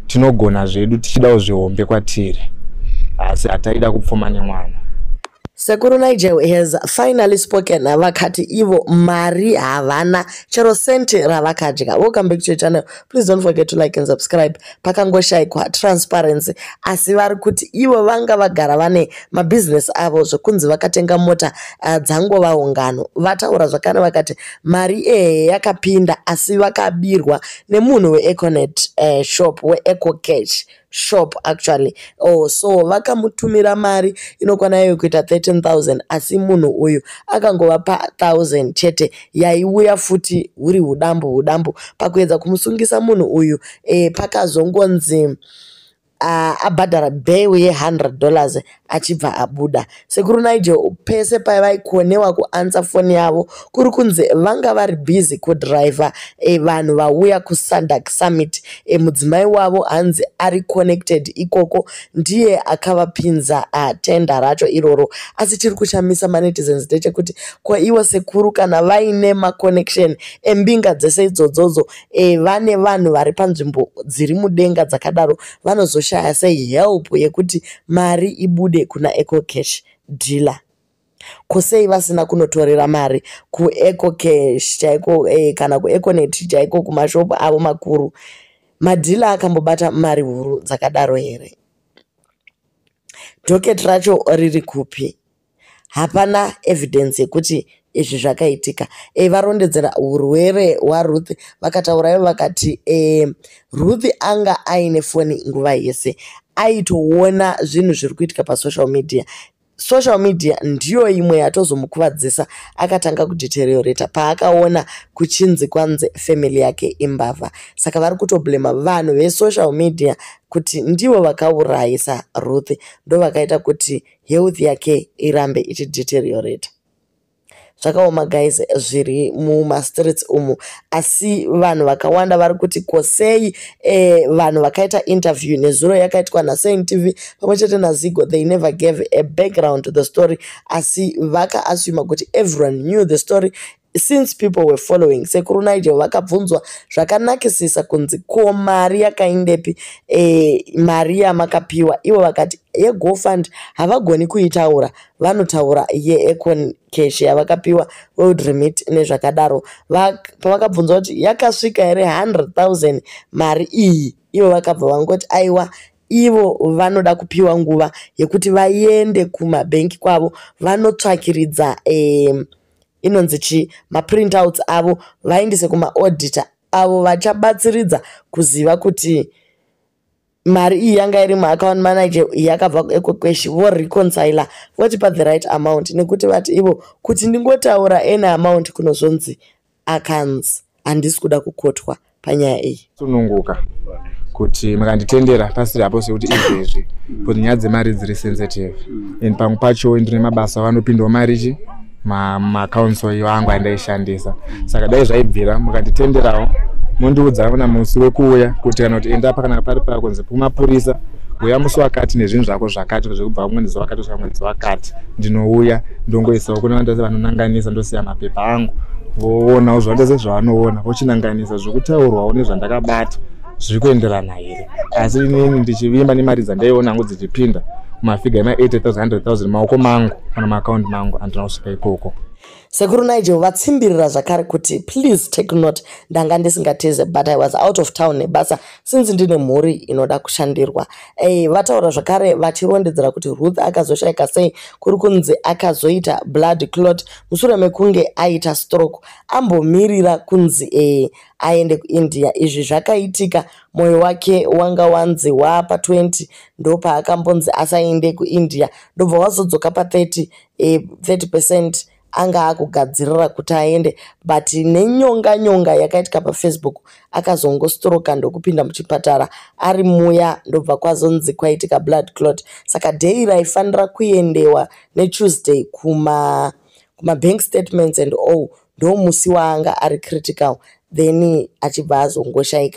tinogona zvedu tichidawo zvihombe kwatiri asi hataida kupfuma nemwana. Sekuru Nigel has finally spoken. Vakati ivo mari havana chero senti ravakadya. Welcome back to your channel. Please don't forget to like and subscribe. Pakangoshaikwa transparency. Asi vari kuti ivo vanga vagara vane mabusiness avo zvokunzi vakatenga mota dzangova ungano. Vataura zvakare vakati mari yakapinda asi vakabirwa nemunhu weEconet shop weEcocash shop actually. So vakamutumira mari inokwana iyo kuita 13,000 asi munhu uyu akangovapa 1,000 chete yaiuya futi huri hudambu pakuedza kumusungisa munhu uyu pakazongonzi abhadhara bhewu $100 achibva abuda. Sekuru Nigel pese pavaikonewa kuansa foni yavo kuri kunzi vanga vari busy kudriver vanhu vauya kuSandak Summit. Mudzimai wavo hanzi ari connected ikoko ndiye akavapinza tenda racho iroro. Asi chiri kushamisa manetizens ndechekuti kwa ivo sekuru kana vaine maconnection embinga dzese idzodzo vane vanhu vari panzvimbo dziri mudenga dzakadaro vanozoshaya sei help yekuti mari ibude kuna Ecocash dealer. Kosei vasina kunotorera mari kuEcocash chaiko kana kuEconet chaiko kumashopu avo makuru. Madhila akambobata mari huru dzakadaro here? Docket racho riri kupi? Hapana evidence yekuti izvi zvakaitika. Varondedzera urwere hwaRuth vakataurayo vakati Ruth anga aine foni nguva yese aitoona zvinhu zviri kuitika pasocial media. Social media ndiyo imwe yatozomukuvadzisa akatanga kudeteriorata paakaona kuchinzi kwanze family yake imbavha. Saka vari kutoblema vanhu vesocial media kuti ndivo vakaurayisa Ruth, ndo vakaita kuti health yake irambe ichideteriorata. Zvakaoma guys zviri mumastreets umu, asi vanhu vakawanda vari kuti kosei vanhu vakaita interview nezuro yakaitwa naSain TV pamwe chete naZigo, they never gave a background to the story asi vakaassume kuti everyone knew the story since people were following. Sekuru Nigel vakabvunzwa zvakanakisisa kunzi ko mari yakaindepi mari yamakapiwa. Ivo vakati yeGoFund havagoni kuitaura, vanotaura yeEcocash yavakapiwa World Remit nezvakadaro. Pavakabvunzwa kuti yakasvika here 100,000 mari iyi, ivo vakabva vangoti aiwa ivo vanoda kupiwa nguva yekuti vaende kumabhenki kwavo vanotsvakiridza inonzi chi maprintouts avo vaendese kumaauditor avo vachabatsiridza kuziva kuti mari iyi yanga iri muaccount manager yakabva kuEcocash voreconcile vochipa the right amount, nekuti vati ivo kuti ndingotaura any amount kunozonzi akanzi handisi kuda kukotwa panyaya iyi. Sununguka kuti makanditendera pasiri apo sekuti izvezvi kuti nyaya dzemari dziri sensitive and pamwe pacho ndine mabasa vanopindawo marichi maaccounts wangu andaishandisa. Saka dai zvaibvira mukanditenderawo mondiudza kana musi wekuuya kuti kana kuti enda pakanaka pari pakunzi kumapurisa uya musi wakati nezvinhu zvako zvakati zvekubva mwedzi wakati kusvika mwedzi wakati ndinouya ndongoisawo kuna vandase vanonanganisa ndosiya mapepa angu voona zvandese zvavanoona vochinanganisa zvokutaurwawo nezvandakabata zviri kuenderana here. Asi inini ndichivimba nemari dzandaiona hangu dzichipinda kumafiga ema80,000 100,000 maoko mangu kana maakaunti mangu handina kusvika ikoko. Sekuru Nigel vatsimbirira zvakare kuti please take note ndanga ndisingateze but I was out of town nebasa since ndine mhuri inoda kushandirwa. Vataura zvakare vachirondedzera kuti Ruth akazoshayika sei kuri kunzi akazoita blood clot mushure mekunge aita stroke ambomirira kunzi aende kuIndia. Izvi zvakaitika moyo wake wanga wanzi pa20 ndo paakambonzi asaende kuIndia ndobva wazodzoka pa30% anga akugadzirira kuti aende but nenyonga yakaitika paFacebook akazongostroka ndokupinda muchipatara ari muya ndobva kwazonzi kwaitika blood clot. Saka day raifanira kuendewa neTuesday kuma bank statements and all ndo musi waanga ari critical then achibva azongoshaika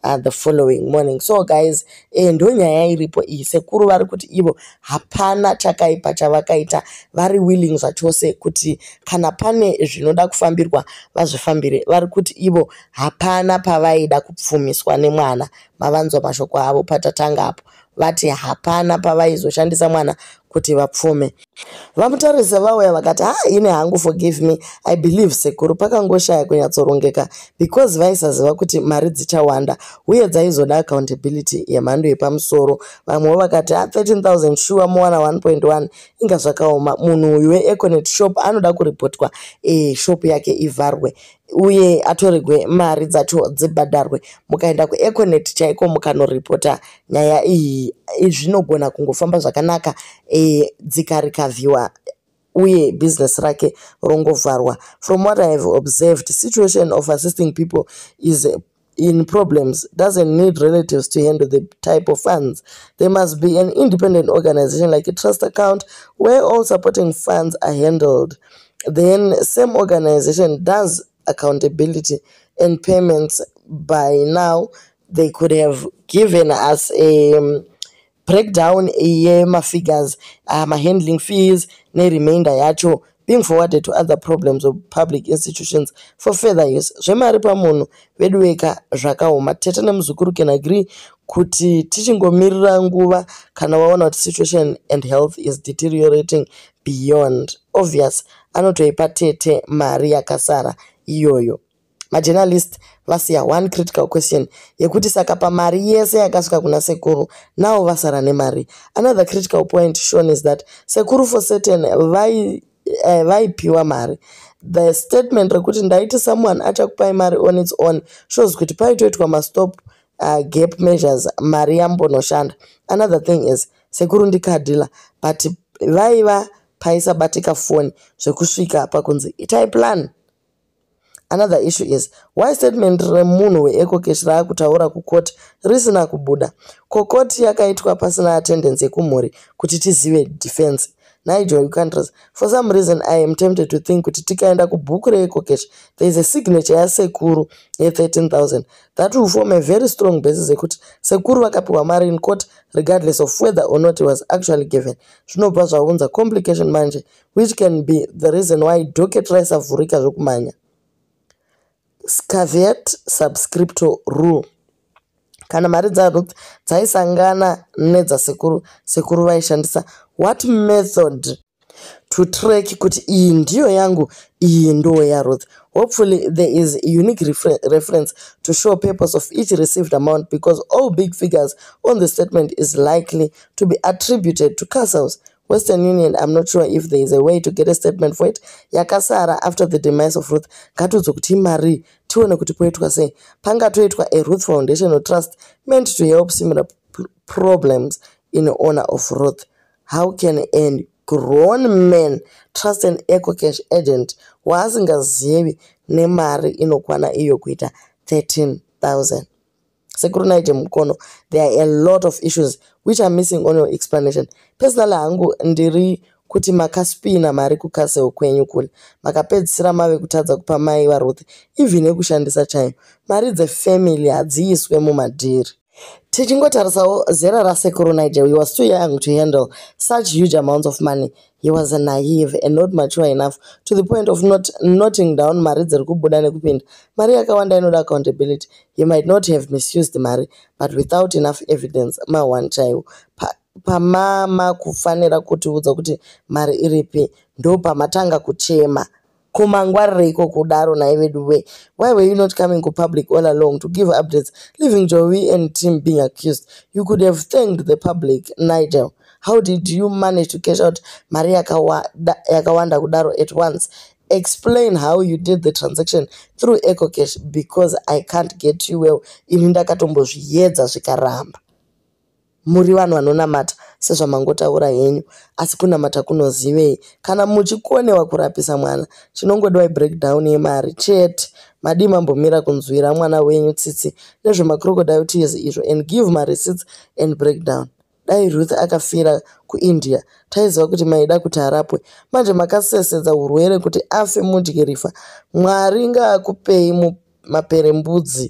the following morning. So guys, ndo nyaya iripo iyi. Sekuru vari kuti ivo hapana chakaipa chavakaita, vari willing zvachose kuti kana pane zvinoda kufambirwa vazvifambire. Vari kuti ivo hapana pavaida kupfumiswa nemwana. Mavanzwa mashoko avo patatanga apo. Vati hapana pavaizoshandisa mwana kuti vapfume. Vamutarisa vauya vakati ine hangu forgive me, I believe sekuru pakangoshaya kunyatsorongeka because vaisaziva kuti mari dzichawanda uye dzaizoda accountability yemhando yepamusoro. Vamwewo vakati 13,000 sure mowana 1.1 inga zvakaoma. Munhu uyu weEconet shop anoda kuripotwa shop yake ivharwe uye atorigwe mari dzacho dzibhadharwe. Mukaenda kuEconet chaiko mukanoripota nyaya iyi, zvinogona kungofamba zvakanaka dzikarikaviwa uye business rake rongovharwa. From what I have observed, situation of assisting people is in problems doesn't need relatives to handle the type of funds. There must be an independent organization like a trust account where all supporting funds are handled. Then same organization does accountability and payments. By now they could have given us a breakdown yema figures, handling fees ne remainder yacho being forwarded to other problems of public institutions for further use. Zvemari pamunhu vedu veka zvakaoma. Tete nemuzukuru can agree kuti tichingomirira nguva kana waona kuti situation and health is deteriorating beyond obvious, anotoipa tete mari yakasara iyoyo. Majournalist vasiya one critical question yekuti saka pamari yese yakasvika kuna sekuru nao vasara nemari. Another critical point shown is that sekuru for certain vaipiwa mari. The statement rekuti ndaiti someone achakupai mari on its own shows kuti paitoitwa mastop gap measures mari yambonoshanda. Another thing is sekuru ndikadhila but vaiva paisabatika phone zvekusvika pakunzi itai plan. Another issue is why statement remunhu weEcocash raakutaura kukoti risina kubuda. Kokoti yakaitwa pasina attendance yekumhuri kuti tizive defense. Nigel, you can't trust. For some reason I am tempted to think kuti tikaenda kubhuku reEcocash there is a signature yasekuru ye13,000. That will form a very strong basis yekuti sekuru vakapiwa mari in court regardless of whether or not it was actually given. Zvinobva zvaunza complication manje which can be the reason why docket raisavhurika zvokumanya. Caveat subscripto rule. Kana mari dzaRuth dzaisangana nedzasekuru, sekuru vaishandisa what method to track kuti iyi ndiyo yangu, iyi ndo yaRuth. Hopefully there is a unique reference to show purpose of each received amount because all big figures on the statement is likely to be attributed to Castles. Western Union, I'm not sure if there is a way to get a statement for it. Yakasara after the demise of Ruth. Katudzo kuti mari tione kuti poitwa sei. Pangatoitwa a Ruth Foundation or trust meant to help similar problems in honor of Ruth. How can a grown man trust an Ecocash agent waasingazivi nemari inokwana iyo kuita 13,000? Sekuru Naije Mukono, there are a lot of issues which are missing on your explanation. Personally hangu ndiri kuti makaspina mari kukaseo kwenyu kule. Makapedzisira mave kutadza kupa mai vaRuth even nekushandisa chaimo. Mari dzefamily hadziiswe mumadhiri. Tichingotarisao zera rasekuru Naije, he was too young to handle such huge amounts of money. He was naive and not mature enough to the point of not noting down mari dziri kubuda nekupinda. Mari yakawanda inoda accountability. He might not have misused the mari, but without enough evidence, one chaiwo. Pamama kufanira kutiudza kuti mari iripi, ndo pamatanga kuchema. Kumangwaririko kudaro naiveduwe. Why were you not coming to public all along to give updates, leaving Joey and Tim being accused? You could have thanked the public, Nigel. How did you manage to cash out mari yakawanda kudaro at once? Explain how you did the transaction through Ecocash because I can't get you well. Ini ndakatombozviedza zvikaramba. Muri vanhu vanonamata sezvamangotaura henyu, asi kunamata kunozivei. Kana muchikonewa kurapisa mwana, chinongodiwa breakdown yemari chete. Madi mambomira kunzwira mwana wenyu tsitsi nezvemacrocodile tears izvo and give my receipts and breakdown. Dai Ruth akafira kuIndia, taiziva kuti maida kuti arapwe. Manje makasesedza urwere kuti afe mudyirifa. Mwari ngaakupei maperembudzi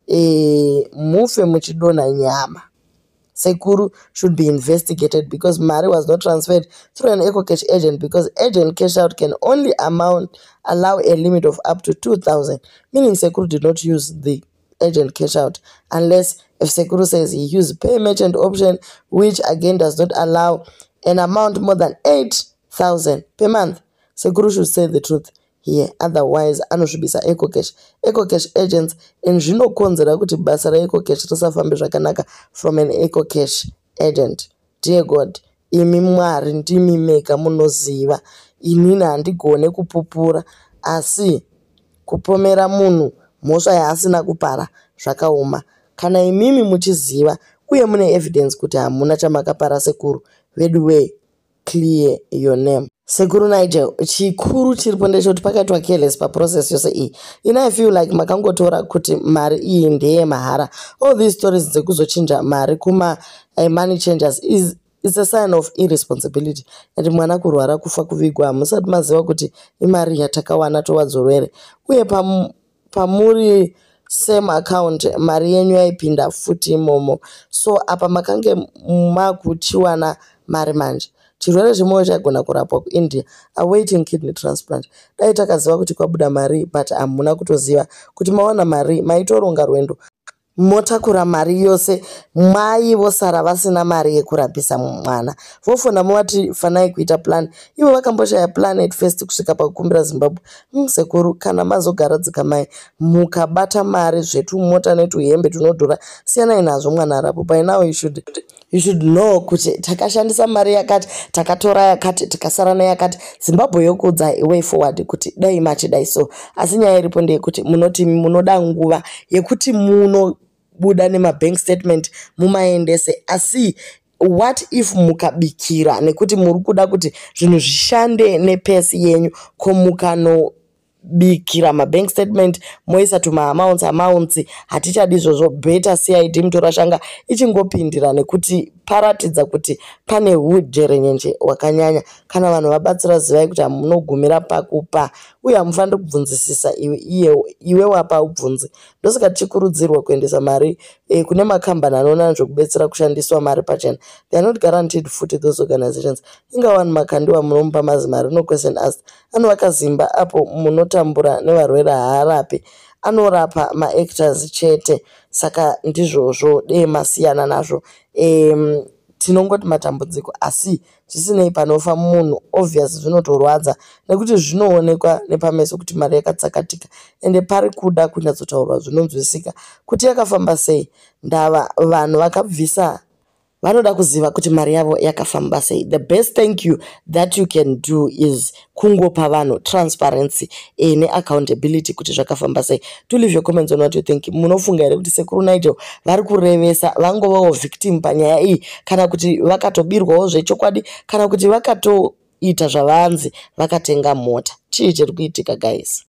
mufe muchidonha nyama. Sekuru should be investigated because mari was not transferred through an EcoCash agent, because agent cash out can only allow a limit of up to 2,000, meaning Sekuru did not use the agent cash out unless if Sekuru says he used pay merchant option, which again does not allow an amount more than 8,000 per month. Sekuru should say the truth here, otherwise anosvibisa EcoCash. EcoCash agents zvinokonzera kuti basa raEcoCash risafambe zvakanaka from an EcoCash agent. Dear God, imi Mwari ndimi mega munoziva, inini handigone kupupura, asi kupomera munhu mhosva yaasina kupara zvakaoma. Kana imimi muchiziva uye mune evidence kuti hamuna chamakapara Sekuru, vedu way clear your name. Sekuru Nigel, chikuru chiripo ndechekuti pakaitwa careless paprocess yose iyi. I feel like makangotora kuti mari iyi ndeye mahara. All these stories dzekuzochinja mari kuma money changers is a sign of irresponsibility. And mwana kurwara kufa kuvigwa hamusati maziva kuti imari yatakawana towadzorwere. Uye pamuri same account mari yenyu yaipinda futi imomo. So apa makange makuchiwana mari manje. Chirwere chimwe chagona kurapwa kuIndia, awaiting kidney transplant. Dai takaziva kuti kwabuda mari, but hamuna kutoziva kuti mawana mari, maitoronga rwendo. Motakura mari yose, mai vosara vasina mari yekurapisa mwana. Vofona muvati fanai kuita plan. Ivo vakamboshaya plan at first kusvika pakukumbira Zimbabwe. Sekuru kana mazogara dzikamai mukabata mari zvetu mota netuhembe tunodhura siyanai nazvo mwana arapo. By now you should know kuti takashandisa mari yakati, takatora yakati, takasara neyakati. Zimbabwe yokudza way forward kuti dai machidai so. Asi nyaya iripo ndeyekuti munoti munoda nguva yekuti munobuda nemabank statement mumaendese. Asi what if mukabikira nekuti muri kuda kuti zvinhu zvishande nepesi yenyu, ko mukanobikira mabank statement moisa tuma amounts hatichadi izvozvo, beta CID mutorashanga ichingopindira nekuti paratidza kuti pane ujerenyenje wakanyanya. Kana vanhu vabatsira zivai kuti hamunogumira pakupa uye hamufaniri kubvunzisisa iwe wapa ubvunzi. Ndosaka tichikurudzirwa kuendesa mari kune makambani anoona zvekubetsera kushandiswa mari pachena. They are not guaranteed futi those organizations. Ingawani makandiwa munomupa mazimari, no question asked. Anovaka zimba apo munotambura nevarwere haarapi, anorapa maactors chete. Saka ndizvozvo dei masiyana nazvo. Tinongoti matambudziko asi zvisinei panofa munhu obvious zvinotorwadza nekuti zvinoonekwa nepameso kuti mari yakatsakatika ende pari kuda kunyatsotaurwa zvinonzwisika kuti yakafamba sei. Ndava vanhu vakabvisa vanoda kuziva kuti mari yavo yakafamba sei. The best thank you that you can do is kungopa vanhu transparency ne accountability kuti zvakafamba sei. To leave your comments on what you think. Munofunga here kuti Sekuru Nigel vari kurevesa vangovawo victim panyaya iyi, kana kuti vakatobirwawo zvechokwadi, kana kuti vakatoita zvavanzi vakatenga mota. Chii chiri kuitika guys?